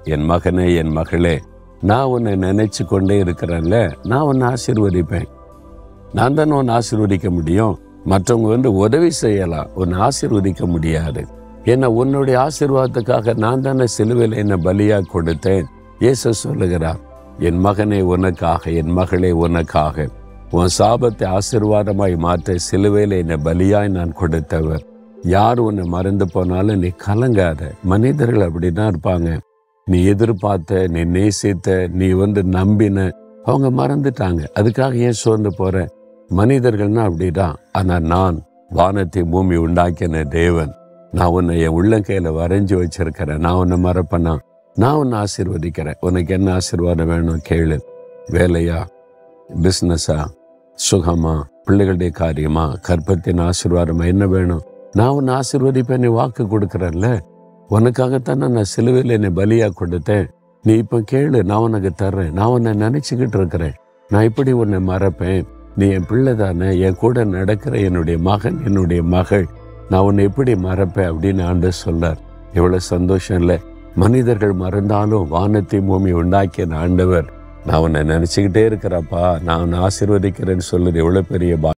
என் மகனே, என் மகளே, நான் உன்னை நினைச்சு கொண்டே இருக்கிறேன்ல, நான் உன்னை ஆசீர்வதிப்பேன். நான் தானே உன்னை ஆசீர்வதிக்க முடியும். மற்றவங்க உதவி செய்யலாம், உன்னை ஆசீர்வதிக்க முடியாது. ஏன்னா உன்னுடைய ஆசீர்வாதத்துக்காக நான் தானே சிலுவையில் என்னை பலியாக கொடுத்தேன். இயேசு சொல்லுகிறார், என் மகனே உனக்காக, என் மகளே உனக்காக, உன் சாபத்தை ஆசீர்வாதமாய் மாற்ற சிலுவையில் என்னை பலியாய் நான் கொடுத்தவர். யார் உன்னை மறந்து போனாலும் நீ கலங்காத. மனிதர்கள் அப்படிதான் இருப்பாங்க. நீ எதிர்பார்த்த, நீ நேசித்த, நீ நம்பின, அவங்க மறந்துட்டாங்க. அதுக்காக ஏன் சோர்ந்து போற? மனிதர்கள்னா அப்படிதான். ஆனா நான் வானத்தை பூமி உண்டாக்கின தேவன். நான் உன்னை என் உள்ளங்கையில வரைஞ்சி வச்சிருக்கிறேன். நான் உன்னை மறப்பேனா? நான் உன்னை ஆசீர்வதிக்கிறேன். உனக்கு என்ன ஆசீர்வாதம் வேணும் கேளு. வேலையா, பிஸ்னஸா, சுகமா, பிள்ளைகளுடைய காரியமா, கற்பத்தின் ஆசீர்வாதமா, என்ன வேணும்? நான் உன்னை ஆசீர்வதிப்பேன். நீ வாக்கு கொடுக்குறல்ல, உனக்காகத்தானே நான் சிலுவையில் என்னை பலியாக கொடுத்தேன். நீ இப்போ கேளு, நான் உனக்கு தர்றேன். நான் உன்னை நினச்சிக்கிட்டு இருக்கிறேன். நான் இப்படி உன்னை மறப்பேன். நீ என் பிள்ளை தானே, என் கூட நடக்கிற என்னுடைய மகன், என்னுடைய மகள். நான் உன்னை எப்படி மறப்பேன் அப்படின்னு ஆண்டவர் சொல்றார். எவ்வளோ சந்தோஷம் இல்லை? மனிதர்கள் மறந்தாலும் வானத்தை பூமி உண்டாக்கிய ஆண்டவர் நான் உன்னை நினச்சிக்கிட்டே இருக்கிறப்பா, நான் உன்னை ஆசீர்வதிக்கிறேன்னு சொல்லுது. எவ்வளோ பெரிய